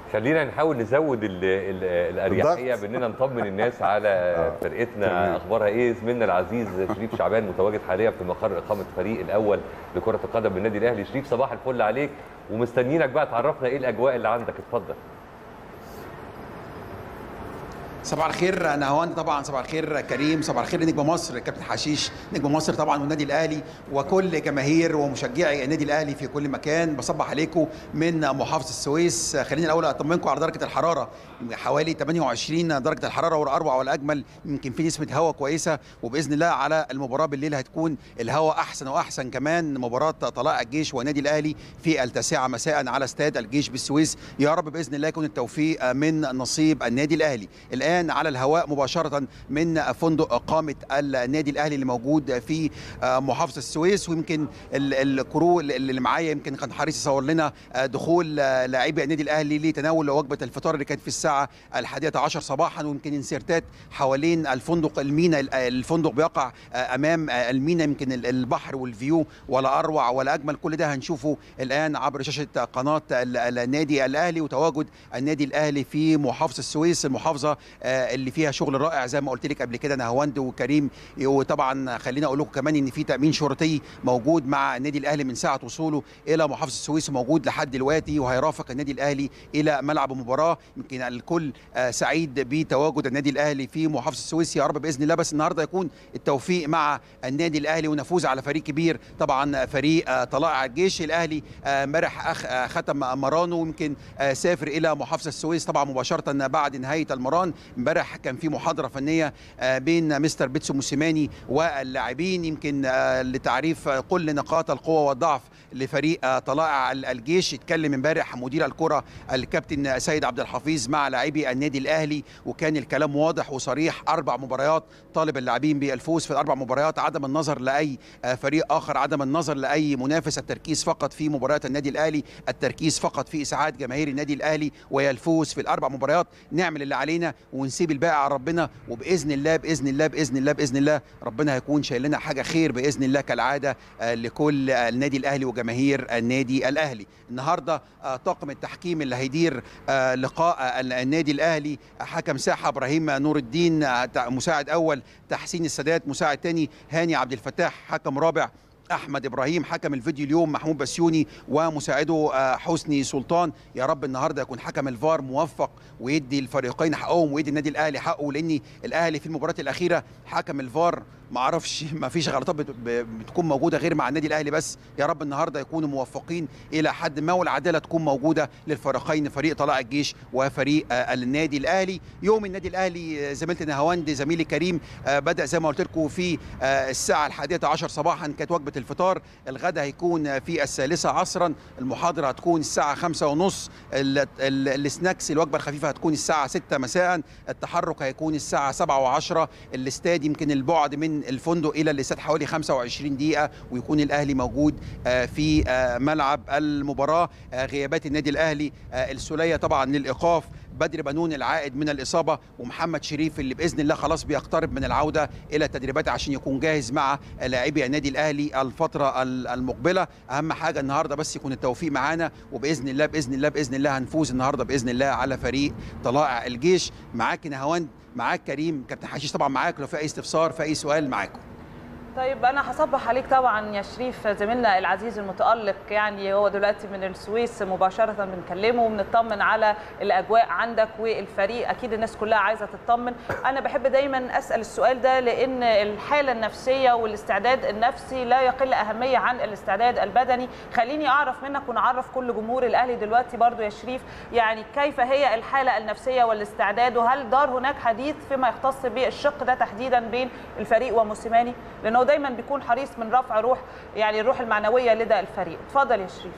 خلينا نحاول نزود الاريحيه باننا نطمن الناس على فرقتنا. اخبارها ايه؟ زميلنا العزيز شريف شعبان متواجد حاليا في مقر اقامه الفريق الاول لكره القدم بالنادي الاهلي. شريف صباح الفل عليك، ومستنيينك بقى تعرفنا ايه الاجواء اللي عندك. اتفضل. صباح الخير نهاوند، طبعا صباح الخير كريم، صباح الخير نجم مصر كابتن حشيش، نجم مصر طبعا والنادي الاهلي وكل جماهير ومشجعي النادي الاهلي في كل مكان. بصبح عليكم من محافظه السويس. خليني الاول اطمنكم على درجه الحراره، حوالي 28 درجه الحراره والاروع والاجمل، يمكن في نسبه هواء كويسه، وباذن الله على المباراه بالليل هتكون الهواء احسن واحسن كمان. مباراه طلائع الجيش والنادي الاهلي في 9 مساء على استاد الجيش بالسويس. يا رب باذن الله يكون التوفيق من نصيب النادي الاهلي. الان على الهواء مباشرة من فندق إقامة النادي الأهلي اللي موجود في محافظة السويس، ويمكن الكرو اللي معايا يمكن كان حريص يصور لنا دخول لاعبي النادي الأهلي لتناول وجبة الفطار اللي كانت في الساعة 11 صباحا، ويمكن انسيرتات حوالين الفندق. المينا الفندق بيقع أمام المينا، يمكن البحر والفيو ولا أروع ولا أجمل. كل ده هنشوفه الآن عبر شاشة قناة النادي الأهلي، وتواجد النادي الأهلي في محافظة السويس، المحافظة اللي فيها شغل رائع زي ما قلت لك قبل كده نهاوند وكريم. وطبعا خليني اقول لكم كمان ان في تامين شرطي موجود مع النادي الاهلي من ساعه وصوله الى محافظه السويس، موجود لحد دلوقتي، وهيرافق النادي الاهلي الى ملعب المباراه. يمكن الكل سعيد بتواجد النادي الاهلي في محافظه السويس. يا رب باذن الله بس النهارده يكون التوفيق مع النادي الاهلي ونفوز على فريق كبير، طبعا فريق طلائع الجيش. الاهلي امبارح ختم مرانه، ويمكن سافر الى محافظه السويس طبعا مباشره بعد نهايه المران. امبارح كان في محاضره فنيه بين مستر بيتسو موسيماني واللاعبين، يمكن لتعريف كل نقاط القوه والضعف لفريق طلائع الجيش. اتكلم امبارح مدير الكره الكابتن سيد عبد الحفيظ مع لاعبي النادي الاهلي، وكان الكلام واضح وصريح. 4 مباريات طالب اللاعبين بالفوز في ال4 مباريات، عدم النظر لاي فريق اخر، عدم النظر لاي منافس، التركيز فقط في مباريات النادي الاهلي، التركيز فقط في اسعاد جماهير النادي الاهلي وهي الفوز في ال4 مباريات. نعمل اللي علينا ونسيب الباقي على ربنا، وباذن الله باذن الله باذن الله باذن الله ربنا هيكون شايل لنا حاجه خير باذن الله كالعاده لكل النادي الاهلي وجماهير النادي الاهلي. النهارده طاقم التحكيم اللي هيدير لقاء النادي الاهلي: حكم ساحه ابراهيم نور الدين، مساعد اول تحسين السادات، مساعد ثاني هاني عبد الفتاح، حكم رابع احمد ابراهيم، حكم الفيديو اليوم محمود بسيوني، ومساعده حسني سلطان. يا رب النهارده يكون حكم الفار موفق ويدي الفريقين حقهم ويدي النادي الاهلي حقه، لان الاهلي في المباراه الاخيره حكم الفار ما اعرفش، ما فيش غلطات بتكون موجوده غير مع النادي الاهلي بس. يا رب النهارده يكونوا موفقين الى حد ما، والعداله تكون موجوده للفريقين، فريق طلائع الجيش وفريق النادي الاهلي. يوم النادي الاهلي زميلتي نهاوند زميلي كريم بدا زي ما قلت لكم في الساعه 11 صباحا كانت وجبه الفطار. الغداء هيكون في 1 عصرا، المحاضره هتكون الساعه 5:30، السناكس الوجبه الخفيفه هتكون الساعه 6 مساء، التحرك هيكون الساعه 7:10. الاستاد يمكن البعد من الفندق الى الاستاد حوالي 25 دقيقه، ويكون الاهلي موجود في ملعب المباراه. غيابات النادي الاهلي: السوليه طبعا للايقاف، بدر بنون العائد من الاصابه، ومحمد شريف اللي باذن الله خلاص بيقترب من العوده الى التدريبات عشان يكون جاهز مع لاعبي النادي الاهلي الفتره المقبله. اهم حاجه النهارده بس يكون التوفيق معانا، وباذن الله باذن الله باذن الله هنفوز النهارده باذن الله على فريق طلائع الجيش. معاك نهاوند، معاك كريم، كابتن حشيش طبعا معاك لو في اي استفسار في اي سؤال معاكم. طيب انا هصبح عليك طبعا يا شريف، زميلنا العزيز المتالق، يعني هو دلوقتي من السويس مباشره بنكلمه وبنطمن على الاجواء عندك والفريق. اكيد الناس كلها عايزه تطمن. انا بحب دايما اسال السؤال ده لان الحاله النفسيه والاستعداد النفسي لا يقل اهميه عن الاستعداد البدني. خليني اعرف منك ونعرف كل جمهور الاهلي دلوقتي برضو يا شريف، يعني كيف هي الحاله النفسيه والاستعداد، وهل دار هناك حديث فيما يختص بالشق ده تحديدا بين الفريق وموسيماني، لانه دايما بيكون حريص من رفع روح، يعني الروح المعنويه لدى الفريق. اتفضل يا شريف.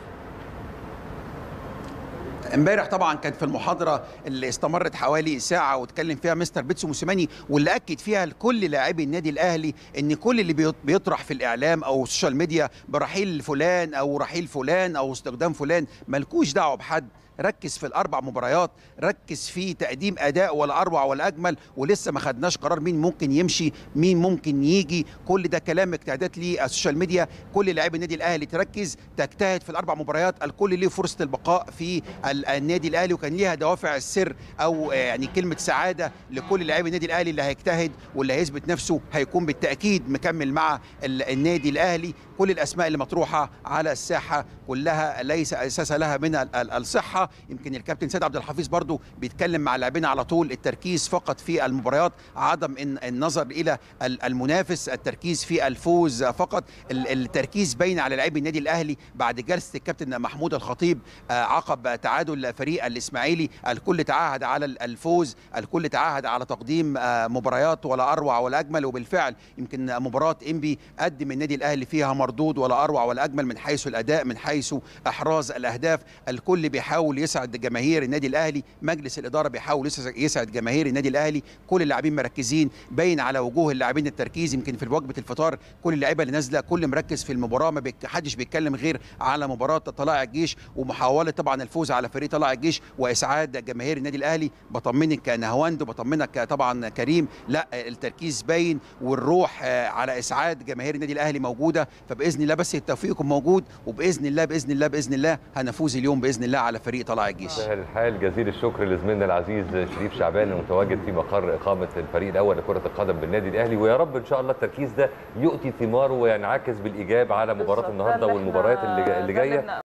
امبارح طبعا كانت في المحاضره اللي استمرت حوالي ساعه واتكلم فيها مستر بيتسو موسيماني، واللي اكد فيها لكل لاعبي النادي الاهلي ان كل اللي بيطرح في الاعلام او السوشيال ميديا برحيل فلان او رحيل فلان او استخدام فلان مالكوش دعوه بحد. ركز في الاربع مباريات، ركز في تقديم اداء ولا اروع ولا اجمل، ولسه ما خدناش قرار مين ممكن يمشي مين ممكن يجي. كل ده كلام اجتهادات للسوشيال ميديا. كل لاعبي النادي الاهلي تركز تجتهد في الاربع مباريات، الكل ليه فرصه البقاء في النادي الاهلي، وكان ليها دوافع السر او يعني كلمه سعاده لكل لاعبي النادي الاهلي. اللي هيجتهد واللي هيثبت نفسه هيكون بالتاكيد مكمل مع النادي الاهلي. كل الاسماء اللي مطروحه على الساحه كلها ليس اساس لها من الصحه. يمكن الكابتن سيد عبد الحفيظ برضو بيتكلم مع لاعبينا على طول، التركيز فقط في المباريات، عدم النظر الى المنافس، التركيز في الفوز فقط. التركيز باين على لاعبي النادي الاهلي بعد جلسه الكابتن محمود الخطيب عقب تعادل فريق الاسماعيلي. الكل تعهد على الفوز، الكل تعهد على تقديم مباريات ولا اروع ولا اجمل، وبالفعل يمكن مباراه انبي قدم النادي الاهلي فيها مردود ولا اروع ولا اجمل من حيث الاداء، من حيث احراز الاهداف. الكل بيحاول يسعد جماهير النادي الاهلي، مجلس الاداره بيحاول يسعد جماهير النادي الاهلي. كل اللاعبين مركزين، باين على وجوه اللاعبين التركيز. يمكن في وجبه الفطار كل اللعيبه اللي نازله كل مركز في المباراه، ما حدش بيتكلم غير على مباراه طلائع الجيش ومحاوله طبعا الفوز على فريق طلائع الجيش واسعاد جماهير النادي الاهلي. بطمنك نهواند وبطمنك طبعا كريم، لا التركيز باين والروح على اسعاد جماهير النادي الاهلي موجوده. فباذن الله بس التوفيق يكون موجود، وباذن الله باذن الله باذن الله هنفوز اليوم باذن الله على فريق طلائع الجيش. سهل الحال. جزيل الشكر لزميلنا العزيز شريف شعبان المتواجد في مقر اقامه الفريق الاول لكره القدم بالنادي الاهلي، ويا رب ان شاء الله التركيز ده يؤتي ثماره وينعكس بالايجاب على مباراه النهارده والمباريات اللي جايه.